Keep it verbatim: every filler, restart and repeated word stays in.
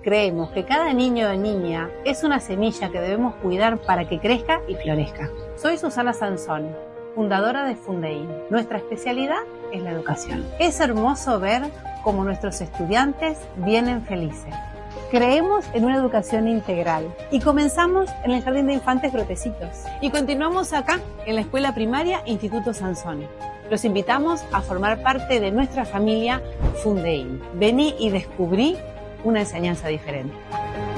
Creemos que cada niño o niña es una semilla que debemos cuidar para que crezca y florezca. Soy Susana Sansón, fundadora de Fundein. Nuestra especialidad es la educación. Es hermoso ver cómo nuestros estudiantes vienen felices. Creemos en una educación integral y comenzamos en el Jardín de Infantes Brotecitos y continuamos acá en la Escuela Primaria Instituto Sansón. Los invitamos a formar parte de nuestra familia Fundein. Vení y descubrí una enseñanza diferente.